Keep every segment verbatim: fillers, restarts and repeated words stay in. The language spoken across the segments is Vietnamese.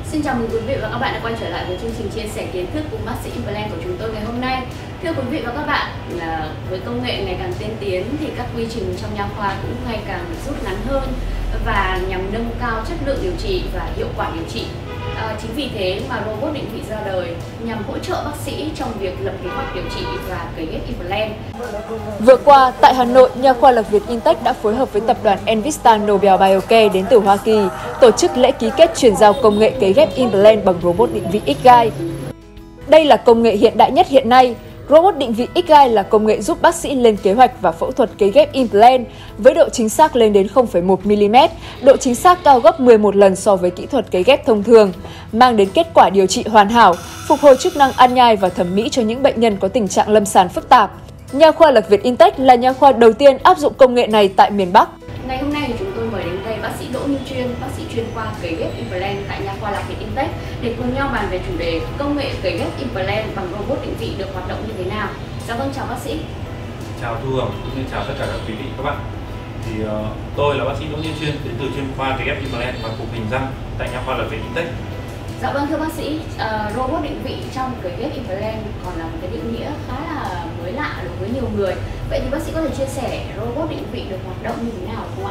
Xin chào mừng quý vị và các bạn đã quay trở lại với chương trình chia sẻ kiến thức cùng bác sĩ implant của chúng tôi ngày hôm nay. Thưa quý vị và các bạn, là với công nghệ ngày càng tiên tiến thì các quy trình trong nha khoa cũng ngày càng được rút ngắn hơn và nhằm nâng cao chất lượng điều trị và hiệu quả điều trị. À, chính vì thế mà robot định vị ra đời nhằm hỗ trợ bác sĩ trong việc lập kế hoạch điều trị và cấy ghép implant. Vừa qua, tại Hà Nội, Nha khoa Lạc Việt Intech đã phối hợp với tập đoàn Envista Nobel Biocare đến từ Hoa Kỳ tổ chức lễ ký kết chuyển giao công nghệ cấy ghép implant bằng robot định vị X-Guide. Đây là công nghệ hiện đại nhất hiện nay. Robot định vị X-Guide là công nghệ giúp bác sĩ lên kế hoạch và phẫu thuật cấy ghép implant với độ chính xác lên đến không phẩy một mi-li-mét, độ chính xác cao gấp mười một lần so với kỹ thuật cấy ghép thông thường, mang đến kết quả điều trị hoàn hảo, phục hồi chức năng ăn nhai và thẩm mỹ cho những bệnh nhân có tình trạng lâm sàng phức tạp. Nha khoa Lạc Việt Intech là nha khoa đầu tiên áp dụng công nghệ này tại miền Bắc. Ngày hôm nay thì chúng tôi mời đến đây bác sĩ Đỗ Minh Chuyên, bác sĩ chuyên khoa cấy ghép implant tại Nha khoa Lạc Việt Intech để cùng nhau bàn về chủ đề công nghệ cấy ghép implant bằng robot định vị được hoạt động như thế nào. Dạ vâng, chào bác sĩ. Chào Thu Hường, cũng như chào tất cả các quý vị các bạn. Thì uh, tôi là bác sĩ Đỗ Minh Chuyên đến từ chuyên khoa cấy ghép implant và phục hình răng tại Nha khoa Lạc Việt Intech. Dạ vâng, thưa bác sĩ, uh, robot định vị trong cấy ghép implant còn là một cái định nghĩa khá là mới lạ đối với nhiều người. Vậy thì bác sĩ có thể chia sẻ robot định vị được hoạt động như thế nào không ạ?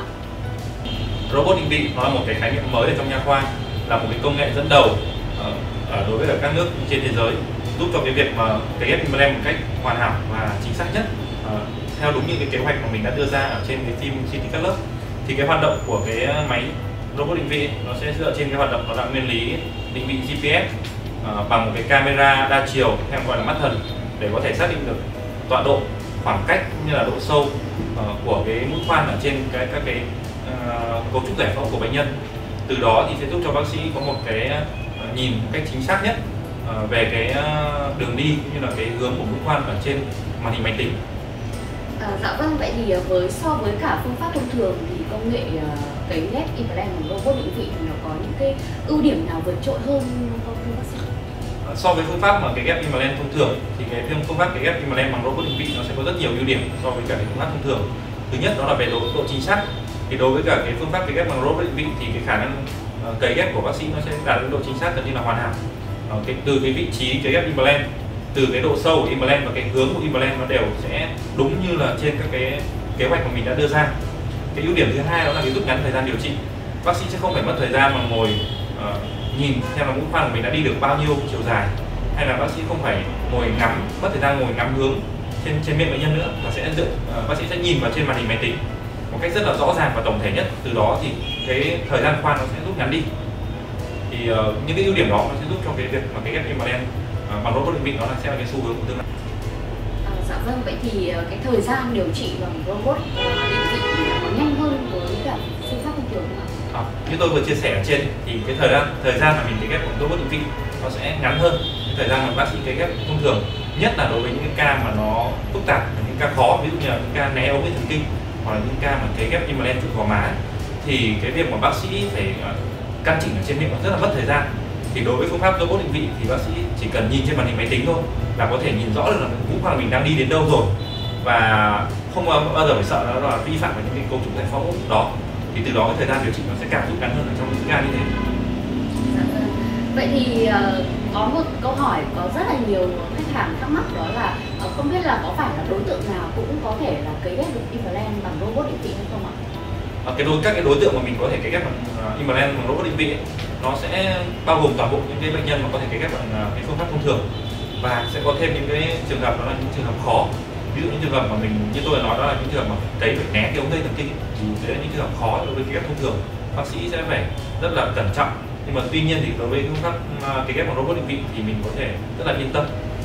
Robot định vị nó là một cái khái niệm mới ở trong nha khoa, là một cái công nghệ dẫn đầu uh, đối với các nước trên thế giới, giúp cho cái việc mà cấy ghép implant một cách hoàn hảo và chính xác nhất uh, theo đúng như cái kế hoạch mà mình đã đưa ra ở trên cái phim xê tê cắt lớp. Thì cái hoạt động của cái máy robot định vị nó sẽ dựa trên cái hoạt động đó là nguyên lý định vị giê pê ét uh, bằng một cái camera đa chiều hay gọi là mắt thần để có thể xác định được tọa độ, khoảng cách cũng như là độ sâu uh, của cái mũi khoan ở trên cái các cái uh, cấu trúc giải phẫu của bệnh nhân. Từ đó thì sẽ giúp cho bác sĩ có một cái uh, nhìn một cách chính xác nhất uh, về cái uh, đường đi cũng như là cái hướng của mũi khoan ở trên màn hình máy tính. À, dạ vâng, vậy thì với so với cả phương pháp thông thường thì công nghệ uh, cấy ghép implant bằng robot định vị thì nó có những cái ưu điểm nào vượt trội hơn không thưa bác sĩ? So với phương pháp mà cấy ghép implant thông thường thì cái phương pháp cấy ghép implant bằng robot định vị nó sẽ có rất nhiều ưu điểm so với cả cái phương pháp thông thường. Thứ nhất đó là về độ, độ chính xác. Thì đối với cả cái phương pháp cấy ghép bằng robot định vị thì cái khả năng uh, cấy ghép của bác sĩ nó sẽ đạt đến độ chính xác gần như là hoàn hảo. Uh, cái, từ cái vị trí cấy ghép implant, từ cái độ sâu của implant và cái hướng của implant nó đều sẽ đúng như là trên các cái kế hoạch mà mình đã đưa ra. Cái ưu điểm thứ hai đó là cái rút ngắn thời gian điều trị. Bác sĩ sẽ không phải mất thời gian mà ngồi uh, nhìn xem là mũi khoan của mình đã đi được bao nhiêu chiều dài, hay là bác sĩ không phải ngồi ngắm, mất thời gian ngồi ngắm hướng trên trên miệng bệnh nhân nữa, mà sẽ dựa, uh, bác sĩ sẽ nhìn vào trên màn hình máy tính một cách rất là rõ ràng và tổng thể nhất. Từ đó thì cái thời gian khoan nó sẽ rút ngắn đi. Thì uh, những cái ưu điểm đó nó sẽ giúp cho cái việc mà cái ghép implant uh, bằng robot định vị nó là sẽ là cái xu hướng của tương lai. À, dạ vâng, vậy thì cái thời gian điều trị bằng robot định vị có nhanh hơn với cả phương pháp thông thường không ạ? À, như tôi vừa chia sẻ ở trên thì cái thời gian thời gian mà mình cấy ghép bằng robot định vị nó sẽ ngắn hơn cái thời gian mà bác sĩ cấy ghép thông thường, nhất là đối với những cái ca mà nó phức tạp, những ca khó, ví dụ như là những ca né ống thần kinh hoặc là những ca mà cấy ghép implant trụ gò má, thì cái việc mà bác sĩ phải uh, căn chỉnh ở trên miệng nó rất là mất thời gian. Thì đối với phương pháp robot định vị thì bác sĩ chỉ cần nhìn trên màn hình máy tính thôi là có thể nhìn rõ được là mũi khoan mình đang đi đến đâu rồi, và không bao giờ phải sợ nó là vi phạm vào những cái cấu trúc giải phẫu đó. Thì từ đó cái thời gian điều trị nó sẽ càng rút ngắn hơn ở trong những ca như thế. Dạ vâng. Vậy thì uh, có một câu hỏi có rất là nhiều khách hàng thắc mắc, đó là uh, không biết là có phải là đối tượng nào cũng có thể là cấy ghép được implant bằng robot định vị hay không ạ? À, cái đối các cái đối tượng mà mình có thể cấy ghép bằng uh, implant bằng robot định vị ấy, nó sẽ bao gồm toàn bộ những cái bệnh nhân mà có thể cấy ghép bằng uh, cái phương pháp thông thường, và sẽ có thêm những cái trường hợp đó là những trường hợp khó. Ví dụ những trường hợp mà mình, như tôi đã nói, đó là những trường hợp mà cấy phải né cái ống dây thần kinh, thì đấy là những trường hợp khó đối với cấy ghép thông thường, bác sĩ sẽ phải rất là cẩn trọng. Nhưng mà tuy nhiên thì đối với phương pháp cấy ghép bằng robot định vị thì mình có thể rất là yên tâm.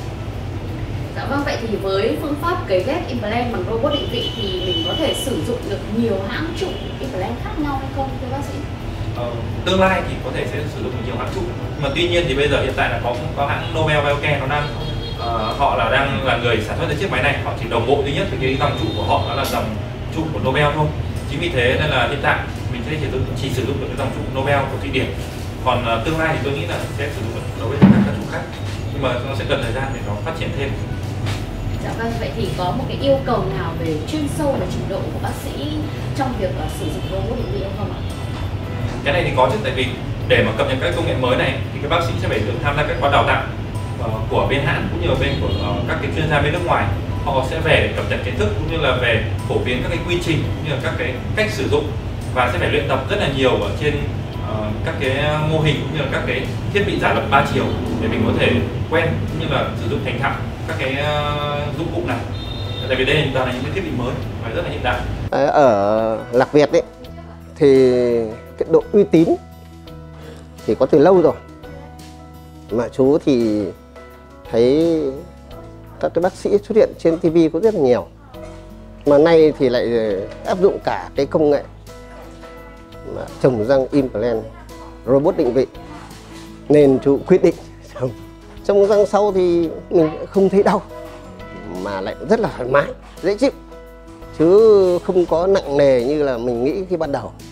Dạ vâng, vậy thì với phương pháp cấy ghép implant bằng robot định vị thì mình có thể sử dụng được nhiều hãng trụ implant khác nhau hay không thưa bác sĩ? Ờ, tương lai thì có thể sẽ sử dụng nhiều hãng trụ, mà tuy nhiên thì bây giờ hiện tại là có có hãng Nobel Biocare nó đang uh, họ là đang là người sản xuất cái chiếc máy này, họ chỉ đồng bộ duy nhất với cái dòng trụ của họ, đó là dòng trụ của Nobel thôi. Chính vì thế nên là hiện tại mình sẽ chỉ, chỉ sử dụng được cái dòng trụ Nobel của Thụy Điển. Còn uh, tương lai thì tôi nghĩ là sẽ sử dụng đối với các trụ khác, nhưng mà nó sẽ cần thời gian để nó phát triển thêm. Dạ vâng, vậy thì có một cái yêu cầu nào về chuyên sâu và trình độ của bác sĩ trong việc uh, sử dụng robot định vị không ạ? Cái này thì có chứ, tại vì để mà cập nhật các công nghệ mới này thì các bác sĩ sẽ phải được tham gia các khóa đào tạo của bên hãng cũng như là bên của các cái chuyên gia bên nước ngoài. Họ sẽ về để cập nhật kiến thức cũng như là về phổ biến các cái quy trình cũng như là các cái cách sử dụng, và sẽ phải luyện tập rất là nhiều ở trên uh, các cái mô hình cũng như là các cái thiết bị giả lập ba chiều để mình có thể quen cũng như là sử dụng thành thạo các cái uh, dụng cụ này. Tại vì đây toàn là những cái thiết bị mới và rất là hiện đại. Ở Lạc Việt ấy thì cái độ uy tín thì có từ lâu rồi, mà chú thì thấy các cái bác sĩ xuất hiện trên ti vi cũng rất là nhiều, mà nay thì lại áp dụng cả cái công nghệ mà trồng răng implant robot định vị, nên chú quyết định trồng trồng răng sau thì mình không thấy đau mà lại rất là thoải mái, dễ chịu, chứ không có nặng nề như là mình nghĩ khi ban đầu.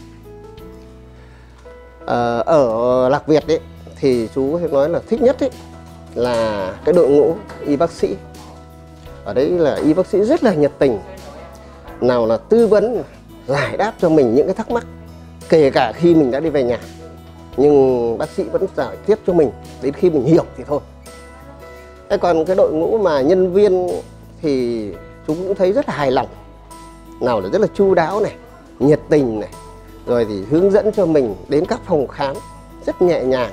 À, ở Lạc Việt ấy thì chú nói là thích nhất ấy là cái đội ngũ y bác sĩ. Ở đấy là y bác sĩ rất là nhiệt tình, nào là tư vấn, giải đáp cho mình những cái thắc mắc, kể cả khi mình đã đi về nhà, nhưng bác sĩ vẫn giải tiếp cho mình đến khi mình hiểu thì thôi. Thế còn cái đội ngũ mà nhân viên thì chú cũng thấy rất là hài lòng, nào là rất là chu đáo này, nhiệt tình này, rồi thì hướng dẫn cho mình đến các phòng khám rất nhẹ nhàng.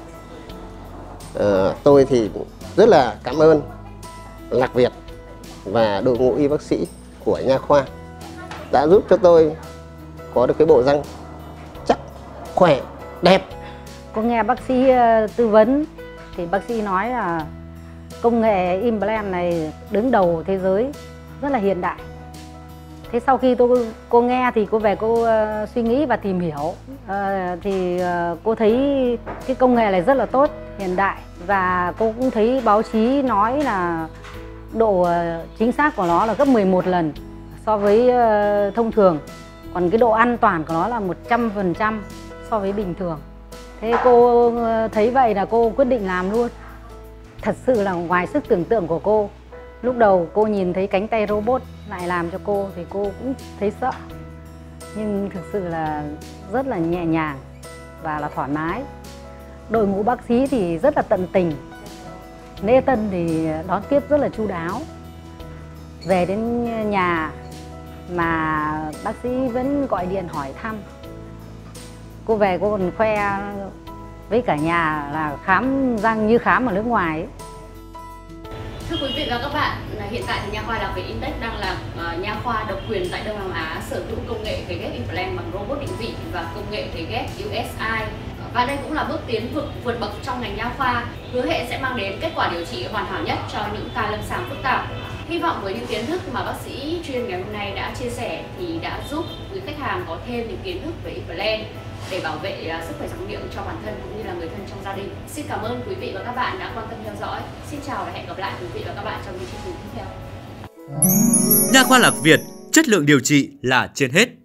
À, tôi thì rất là cảm ơn Lạc Việt và đội ngũ y bác sĩ của nha khoa đã giúp cho tôi có được cái bộ răng chắc, khỏe, đẹp. Có nghe bác sĩ tư vấn thì bác sĩ nói là công nghệ implant này đứng đầu thế giới, rất là hiện đại. Thế sau khi tôi cô nghe thì cô về cô uh, suy nghĩ và tìm hiểu, uh, thì uh, cô thấy cái công nghệ này rất là tốt, hiện đại, và cô cũng thấy báo chí nói là độ uh, chính xác của nó là gấp mười một lần so với uh, thông thường, còn cái độ an toàn của nó là một trăm phần trăm so với bình thường. Thế cô uh, thấy vậy là cô quyết định làm luôn. Thật sự là ngoài sức tưởng tượng của cô. Lúc đầu cô nhìn thấy cánh tay robot lại làm cho cô thì cô cũng thấy sợ, nhưng thực sự là rất là nhẹ nhàng và là thoải mái. Đội ngũ bác sĩ thì rất là tận tình, lễ tân thì đón tiếp rất là chu đáo. Về đến nhà mà bác sĩ vẫn gọi điện hỏi thăm. Cô về cô còn khoe với cả nhà là khám răng như khám ở nước ngoài ấy. Thưa quý vị và các bạn, hiện tại thì nha khoa Lạc Việt Intech đang là uh, nha khoa độc quyền tại Đông Nam Á sở hữu công nghệ cấy ghép implant bằng robot định vị và công nghệ cấy ghép u ét i. Và đây cũng là bước tiến vượt, vượt bậc trong ngành nha khoa, hứa hẹn sẽ mang đến kết quả điều trị hoàn hảo nhất cho những ca lâm sàng phức tạp. Hy vọng với những kiến thức mà bác sĩ chuyên ngày hôm nay đã chia sẻ thì đã giúp quý khách hàng có thêm những kiến thức về implant để bảo vệ sức khỏe răng miệng cho bản thân cũng như là người thân trong gia đình. Xin cảm ơn quý vị và các bạn đã quan tâm theo dõi. Xin chào và hẹn gặp lại quý vị và các bạn trong những chương trình tiếp theo. Nha khoa Lạc Việt, chất lượng điều trị là trên hết.